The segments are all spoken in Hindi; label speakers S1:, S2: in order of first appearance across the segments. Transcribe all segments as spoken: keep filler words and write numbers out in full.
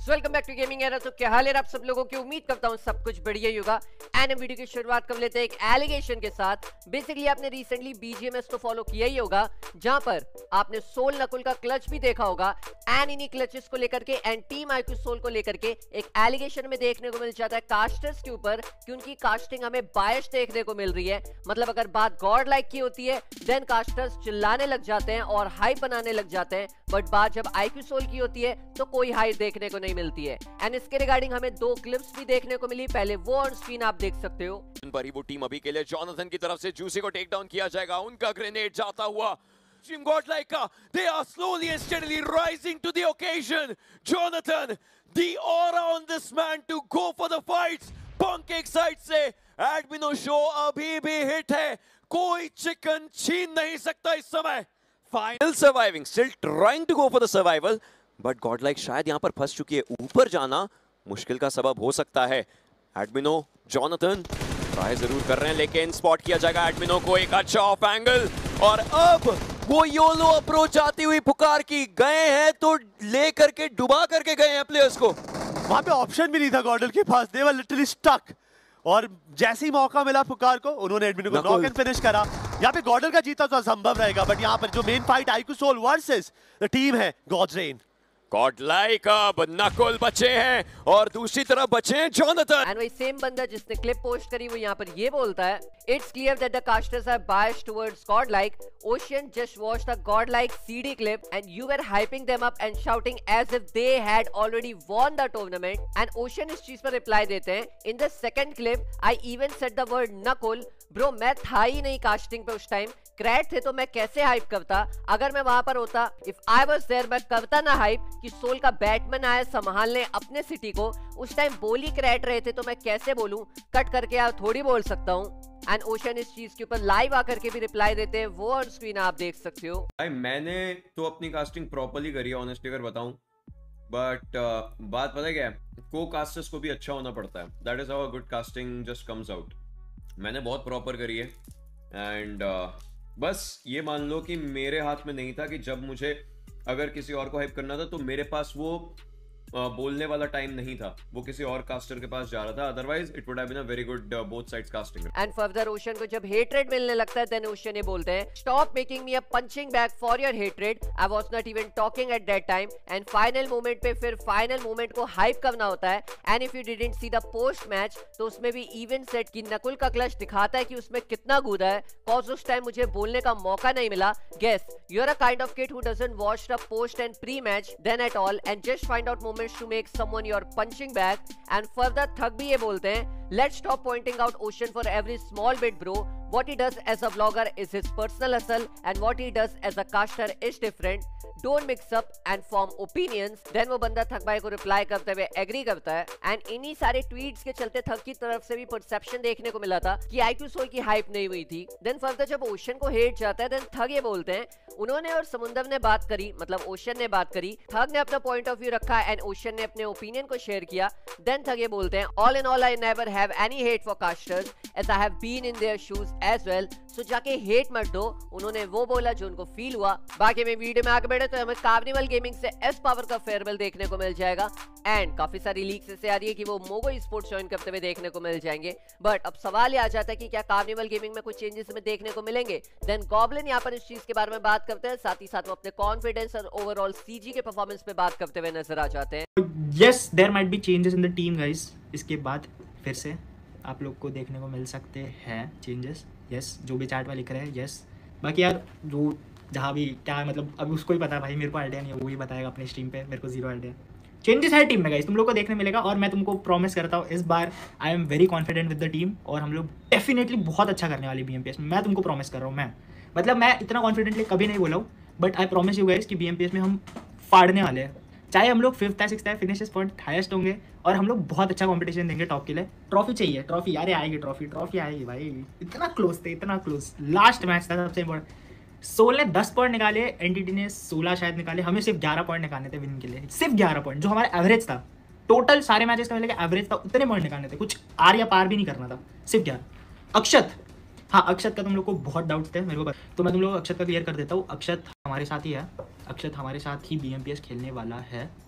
S1: Welcome back to gaming era. तो क्या हाल है आप सब लोगों की, उम्मीद करता हूँ सब कुछ बढ़िया ही होगा। एंड वीडियो की शुरुआत कर लेते हैं एक एलिगेशन के साथ। बेसिकली आपने रिसेंटली बीजीएमएस तो फॉलो किया ही होगा, जहां पर आपने सोल नकुल का क्लच भी देखा होगा। एंड इन्हीं क्लचेस को लेकर के एंड टीम आईक्यू सोल को लेकर के एक एलिगेशन में देखने को मिल जाता है कास्टर्स के ऊपर कि उनकी कास्टिंग हमें बायस देखने को मिल रही है। मतलब अगर बात गॉड लाइक की होती है देन कास्टर्स चिल्लाने लग जाते हैं और हाइप बनाने लग जाते हैं, बट बात जब आईक्यू सोल की होती है तो कोई हाइप देखने को नहीं मिलती है। एंड इसके रिगार्डिंग हमें दो क्लिप्स भी देखने को मिली। पहले वो ऑन स्क्रीन आप देख सकते हो।
S2: पर ही वो टीम अभी के लिए जॉनथन की तरफ से जूसी को टेक डाउन किया जाएगा। उनका ग्रेनेड जाता हुआ Team Godlike, they are slowly and steadily rising to the occasion. Jonathan, the aura on this man to go for the fights. Pancake side से Admino Show अभी भी हिट है, कोई चिकन छीन नहीं सकता इस समय। Final surviving, still trying to go for the survival, but Godlike शायद यहाँ पर फंस चुकी है। ऊपर जाना मुश्किल का सबब हो सकता है। Admino, Jonathan ट्राई जरूर कर रहे हैं, लेकिन स्पॉट किया जाएगा एडमिनो को। एक अच्छा ऑफ एंगल और अब वो योलो अप्रोच आती हुई पुकार की गए हैं तो ले करके डुबा करके गए हैं प्लेयर्स को।
S3: वहां पे ऑप्शन भी नहीं था गॉडल के पास, दे वर लिटरली स्टक। और जैसे ही मौका मिला पुकार को, उन्होंने एडमिनो को नॉक एंड फिनिश करा। यहाँ पे गॉडल का जीता तो असंभव रहेगा, बट यहाँ पर जो main fight iQOO Soul versus the team है गॉड्स रेन।
S2: गॉडलाइक अब नकुल बचे हैं और दूसरी तरफ बचे हैं जॉनथन।
S1: एंड वही सेम बंदा जिसने क्लिप पोस्ट करी वो यहाँ पर ये बोलता है, it's clear that the casters are biased towards Godlike. Ocean just watched the Godlike CD clip and you were hyping them up and shouting as if they had already won the tournament. And Ocean इस चीज पर रिप्लाई देते हैं, in the second clip I even said the word Nakul. Bro मैं था ही नहीं कास्टिंग पे उस टाइम, क्रैट थे तो मैं कैसे हाइप करता? अगर मैं वहां पर होता, इफ आई वाज देयर, मैं करता ना हाइप कि सोल का बैटमैन आया संभालने अपने सिटी को। उस टाइम बोली क्रैट रहे थे तो मैं कैसे बोलूं? कट करके आप थोड़ी बोल सकता हूं। एंड ओशन इस चीज के ऊपर लाइव आकर के भी रिप्लाई देते हैं, वो ऑन स्क्रीन आप देख सकते हो।
S4: भाई मैंने तो अपनी कास्टिंग प्रॉपर्ली करी है ऑनेस्टली अगर बताऊं, बट uh, बात पता है क्या है, को कास्टर्स को भी अच्छा होना पड़ता है। That is how a good casting just comes out. मैंने बहुत प्रॉपर करी है एंड uh, बस ये मान लो कि मेरे हाथ में नहीं था कि जब मुझे अगर किसी और को हाइप करना था तो मेरे पास वो आ, बोलने वाला टाइम नहीं था, वो किसी और कास्टर के पास जा रहा था। Otherwise it would have been a very good both sides casting.
S1: And further Ocean को जब हेट्रेड मिलने लगता है देन ओशन ये बोलते हैं, stop making me a punching bag for your hatred, I was not even talking at that time. And final moment पे फिर फाइनल मोमेंट को हाइप करना होता है। And if you didn't see the post match तो उसमें भी इवन सेट की नकुल का क्लच दिखाता है कि उसमें कितना कूदा है, कॉज उस टाइम मुझे बोलने का मौका नहीं मिला। Guess you are a kind of kid who doesn't watch the post and pre match then at all and just find out moments to make someone your punching bag। and further Thug भी ये बोलते हैं, let's stop pointing out Ocean for every small bit bro, what he does as a vlogger is his personal hustle and what he does as a caster is different, don't mix up and form opinions। then वो बंदा थक भाई को रिप्लाई करते हुए एग्री करता है। एंड इन्हीं सारे ट्वीट्स के चलते थक की तरफ से भी परसेप्शन देखने को मिला था कि आईक्यू सोल की हाइप नहीं हुई थी। देन फर्दर जब ओशन को हेट जाता है देन थग ये बोलते हैं, उन्होंने और समुंदर ने बात करी, मतलब ओशन ने बात करी, थग ने अपना पॉइंट ऑफ व्यू रखा एंड ओशन ने अपने ओपिनियन को शेयर किया। देन थग ये बोलते हैं, all in all I never have any hate for casters as I have been in their shoes as well, so जाके हेट मत दो। उन्होंने वो बोला जो उनको फील हुआ। बाकी में वीडियो में आगे बढ़े तो हमें कार्निवल गेमिंग से एस पावर का फेयरवेल देखने को मिल जाएगा। एंड काफी सारी लीक्स ऐसे आ रही है कि वो मोगो स्पोर्ट्स ज्वाइन करते हुए देखने को मिल जाएंगे। बट अब सवाल ये आ जाता है कि क्या कार्निवल गेमिंग में कुछ चेंजेस हमें देखने को मिलेंगे? देन गॉब्लिन यहाँ पर इस चीज के बारे में बात करते हैं, साथ ही साथ वो अपने कॉन्फिडेंस और ओवरऑल सीजी के परफॉर्मेंस पे बात करते हुए नजर आ जाते हैं।
S5: Yes there might be changes in the team guys, इसके बाद फिर से आप लोग को देखने को मिल सकते हैं चेंजेस। यस जो भी चैट में लिख रहे हैं यस। बाकी यार जो जहाँ भी क्या मतलब अब उसको ही पता है भाई, मेरे को आइडिया नहीं है, वो ही बताएगा अपने स्ट्रीम पे, मेरे को जीरो आइडिया। चेंजेस है टीम में गाइस, तुम लोग को देखने मिलेगा और मैं तुमको प्रॉमिस करता हूँ इस बार I am very confident with the team और हम लोग डेफिनेटली बहुत अच्छा करने वाले बीएमपीएस में। मैं तुमको प्रॉमिस कर रहा हूँ, मैं मतलब मैं इतना कॉन्फिडेंटली कभी नहीं बोला हूँ, but I promise you guys कि बीएमपीएस में हम फाड़ने वाले हैं। चाहे हम लोग फिफ्थ है सिक्स्थ है, फिनिशेस पॉइंट हाईएस्ट होंगे और हम लोग बहुत अच्छा कंपटीशन देंगे टॉप के लिए। ट्रॉफी चाहिए, ट्रॉफी अरे आएगी, ट्रॉफी ट्रॉफी आएगी भाई। इतना क्लोज थे, इतना क्लोज। लास्ट मैच था सबसे इम्पोर्टेंट। सोल ने दस पॉइंट निकाले, एनटीटी ने सोलह शायद निकाले, हमें सिर्फ ग्यारह पॉइंट निकालने थे विन के लिए, सिर्फ ग्यारह पॉइंट, जो हमारा एवरेज था टोटल सारे मैचेस का मिलेगा एवरेज था, उतने पॉइंट निकालने थे, कुछ आर या पार भी नहीं करना था, सिर्फ ग्यारह। अक्षत हाँ अक्षत का तुम लोग को बहुत डाउट थे मेरे को, तो मैं तुम लोग अक्षत का क्लियर कर देता हूँ। अक्षत हमारे साथ ही है, अक्षत हमारे साथ ही बीएमपीएस खेलने वाला है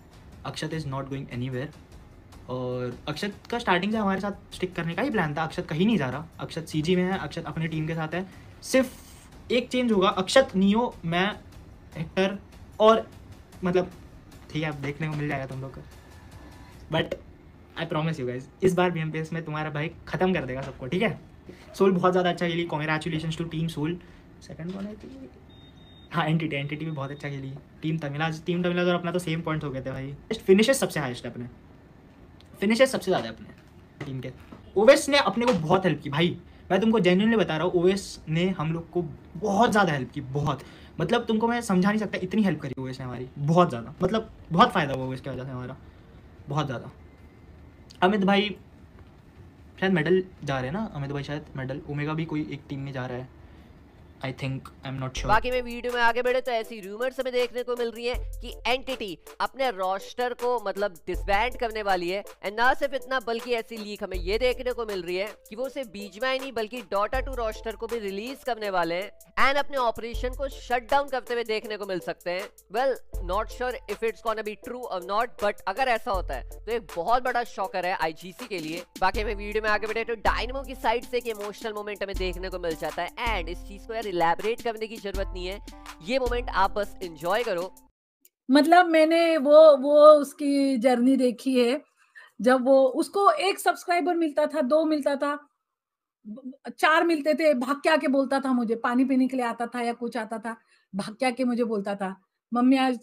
S5: Akshat is not going anywhere. और अक्षत का स्टार्टिंग से हमारे साथ स्टिक करने का ही प्लान था। अक्षत कहीं नहीं जा रहा, अक्षत सीजी में है, अक्षत अपनी टीम के साथ है। सिर्फ एक चेंज होगा, अक्षत, नियो, मैं, हेक्टर और मतलब ठीक है, अब देखने को मिल जाएगा तुम लोग का। But I promise you guys, इस बार बीएमपीएस में तुम्हारा भाई ख़त्म कर देगा सबको, ठीक है। सोल बहुत ज़्यादा अच्छा खेली, congratulations to team Soul. Second कौन है? हाँ, एंटिटी एंटिटी भी बहुत अच्छा खेली। टीम तमिलाज टीम तमिलाज और अपना तो सेम पॉइंट्स हो गए थे भाई। फिनिशेस सबसे हाईएस्ट है अपने, फिनिशेस सबसे ज़्यादा है अपने टीम के। ओवेस ने अपने को बहुत हेल्प की भाई, मैं तुमको जेन्युइनली बता रहा हूँ। ओवेस ने हम लोग को बहुत ज़्यादा हेल्प की, बहुत, मतलब तुमको मैं समझा नहीं सकता इतनी हेल्प करी ओवेस ने हमारी, बहुत ज़्यादा, मतलब बहुत फ़ायदा हुआ ओवेस की वजह से हमारा, बहुत ज़्यादा। अमित भाई शायद मेडल जा रहे हैं ना, अमित भाई शायद मेडल, ओमेगा भी कोई एक टीम में जा रहा है, I think, I am not sure.
S1: बाकी में वीडियो में आगे बढ़े तो ऐसी रूमर्स हमें देखने को मिल रही है कि एंटिटी अपने रोस्टर को मतलब डिसबैंड करने वाली है। एंड ना सिर्फ इतना बल्कि ऐसी लीक हमें ये देखने को मिल रही है कि वो सिर्फ बीजीएमआई ही नहीं बल्कि डॉटा टू रोस्टर को भी रिलीज करने वाले हैं एंड अपने ऑपरेशन को शट डाउन करते हुए देखने को मिल सकते हैं। Well not sure if it's gonna be true और नॉट, बट अगर ऐसा होता है तो एक बहुत बड़ा शॉकर है आईजीसी के लिए। बाकी हमें वीडियो में आगे बढ़े तो डायनेमो की साइड से एक इमोशनल मोमेंट हमें देखने को मिल जाता है एंड इस चीज को यार इलैबोरेट करने की जरूरत नहीं है, ये मोमेंट आप बस एंजॉय करो।
S6: मतलब मैंने वो वो उसकी जर्नी देखी है, जब वो उसको एक सब्सक्राइबर मिलता था, दो मिलता था, चार मिलते थे, भाग के आके बोलता था मुझे, पानी पीने के लिए आता था या कुछ आता था, भाग के आके मुझे बोलता था मम्मी आज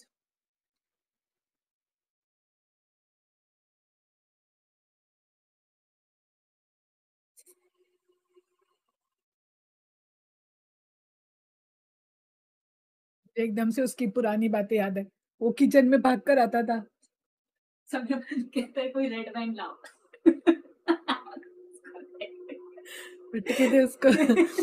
S6: एकदम से उसकी पुरानी बातें याद है। वो किचन में भाग कर आता था, सब लोग कहते हैं कोई रेड वाइन लाओ पिटके थे उसको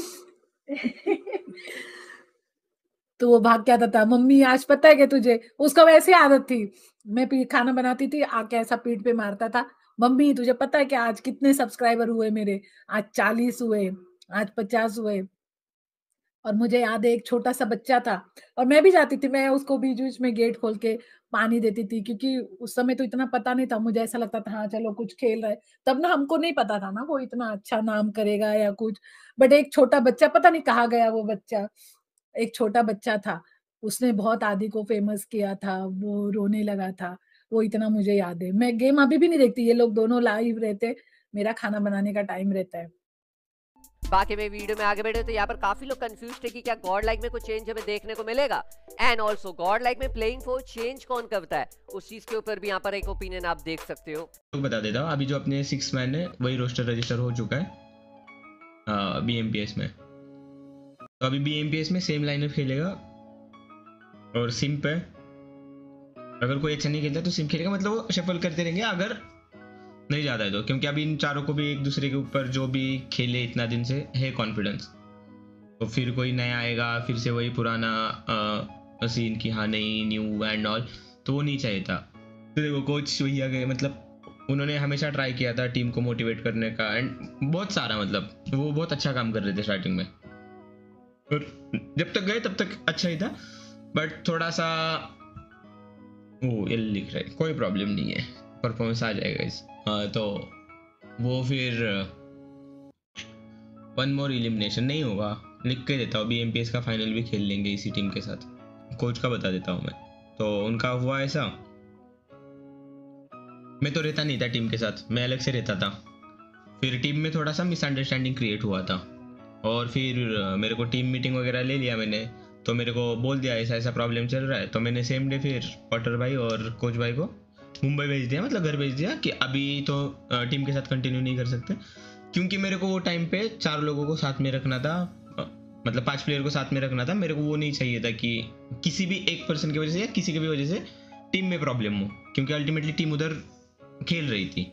S6: तो वो भाग के आता था, मम्मी आज पता है क्या तुझे, उसका वैसे आदत थी, मैं पी खाना बनाती थी, आके ऐसा पीठ पे मारता था, मम्मी तुझे पता है क्या आज कितने सब्सक्राइबर हुए मेरे, आज चालीस हुए, आज पचास हुए। और मुझे याद है एक छोटा सा बच्चा था और मैं भी जाती थी, मैं उसको बीच बीच में गेट खोल के पानी देती थी, क्योंकि उस समय तो इतना पता नहीं था, मुझे ऐसा लगता था हाँ चलो कुछ खेल रहा है, तब ना हमको नहीं पता था ना वो इतना अच्छा नाम करेगा या कुछ। बट एक छोटा बच्चा, पता नहीं कहाँ गया वो बच्चा, एक छोटा बच्चा था, उसने बहुत आदि को फेमस किया था, वो रोने लगा था, वो इतना मुझे याद है। मैं गेम अभी भी नहीं देखती, ये लोग दोनों लाइव रहते, मेरा खाना बनाने का टाइम रहता है।
S1: बाकी में वीडियो में आगे बढ़े तो यहाँ पर काफी लोग कंफ्यूज थे कि क्या गॉड लाइक में कुछ चेंज हमें देखने को मिलेगा एंड ऑल्सो गॉड लाइक में प्लेइंग फोर चेंज कौन करता है, उस चीज के ऊपर भी यहाँ पर एक ओपिनियन आप देख सकते हो।
S7: तो बता देता हूँ, अभी जो अपने सिक्स मैन है वही रोस्टर रजिस्टर हो चुका है बीएमपीएस में, तो अभी बीएमपीएस में सेम लाइनअप खेलेगा और सिम पे अगर कोई अच्छा नहीं खेलता तो सिम खेलेगा, मतलब वो शफल करते रहेंगे अगर नहीं जाता है तो, क्योंकि अभी इन चारों को भी एक दूसरे के ऊपर जो भी खेले इतना दिन से है कॉन्फिडेंस, तो फिर कोई नया आएगा फिर से वही पुराना सीन की हाँ नहीं न्यू एंड ऑल, तो वो नहीं चाहिए था। तो देखो कोच वही आ गए, मतलब उन्होंने हमेशा ट्राई किया था टीम को मोटिवेट करने का एंड बहुत सारा, मतलब वो बहुत अच्छा काम कर रहे थे स्टार्टिंग में, और जब तक गए तब तक अच्छा ही था, बट थोड़ा सा वो एल लिख रहा है, कोई प्रॉब्लम नहीं है, परफॉर्मेंस आ जाएगा इस। हाँ तो वो फिर वन मोर एलिमिनेशन नहीं होगा, लिख के देता हूँ, बीएमपीएस का फाइनल भी खेल लेंगे इसी टीम के साथ, कोच का बता देता हूँ मैं। तो उनका हुआ ऐसा, मैं तो रहता नहीं था टीम के साथ, मैं अलग से रहता था, फिर टीम में थोड़ा सा मिसअंडरस्टैंडिंग क्रिएट हुआ था और फिर मेरे को टीम मीटिंग वगैरह ले लिया मैंने, तो मेरे को बोल दिया ऐसा ऐसा प्रॉब्लम चल रहा है, तो मैंने सेम डे फिर पॉटर भाई और कोच भाई को मुंबई भेज दिया, मतलब घर भेज दिया कि अभी तो टीम के साथ कंटिन्यू नहीं कर सकते, क्योंकि मेरे को वो टाइम पे चार लोगों को साथ में रखना था, मतलब पांच प्लेयर को साथ में रखना था, मेरे को वो नहीं चाहिए था कि किसी भी एक पर्सन की वजह से या किसी की भी वजह से टीम में प्रॉब्लम हो, क्योंकि अल्टीमेटली टीम उधर खेल रही थी,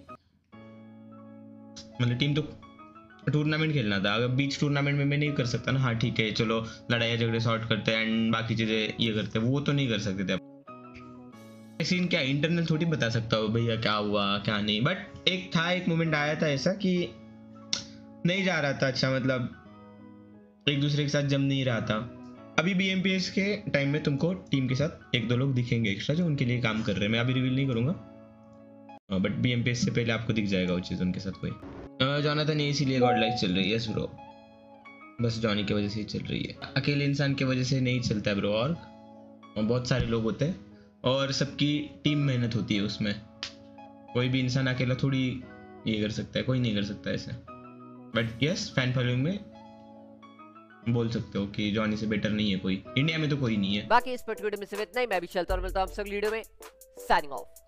S7: मतलब टीम तो टूर्नामेंट खेलना था। अगर बीच टूर्नामेंट में मैं नहीं कर सकता ना, हाँ ठीक है चलो लड़ाई झगड़े सॉर्ट करते हैं एंड बाकी चीज़ें ये करते हैं, वो तो नहीं कर सकते थे। सीन क्या इंटरनल थोड़ी बता सकता हूँ भैया क्या हुआ क्या नहीं, बट एक था एक मोमेंट आया था ऐसा कि नहीं जा रहा था अच्छा, मतलब एक दूसरे के साथ जम नहीं रहा था, अभी बी एम पी एस के टाइम में तुमको टीम के साथ एक दो लोग दिखेंगे एक्स्ट्रा जो उनके लिए काम कर रहे हैं। मैं अभी रिवील नहीं करूंगा, but B M P S से पहले आपको दिख जाएगा वो चीज़ उनके साथ कोई। जोनाथन ये इसीलिए गॉड लाइक चल रही है। यस ब्रो, बस जॉनी की वजह से ही चल रही है। अकेले इंसान की वजह से नहीं चलता है ब्रो, और बहुत सारे लोग होते हैं और सबकी टीम मेहनत होती है उसमें। कोई भी इंसान अकेला थोड़ी ये कर सकता है, कोई नहीं कर सकता ऐसे। बट यस, फैन फॉलोइंग में बोल सकते हो कि जॉनी से बेटर नहीं है कोई, इंडिया में तो कोई नहीं है।
S1: बाकी इस पर्टिकुलर में सिर्फ इतना ही। मैं भी चलता और मिलता हूँ आपसे अगली वीडियो में। Signing of.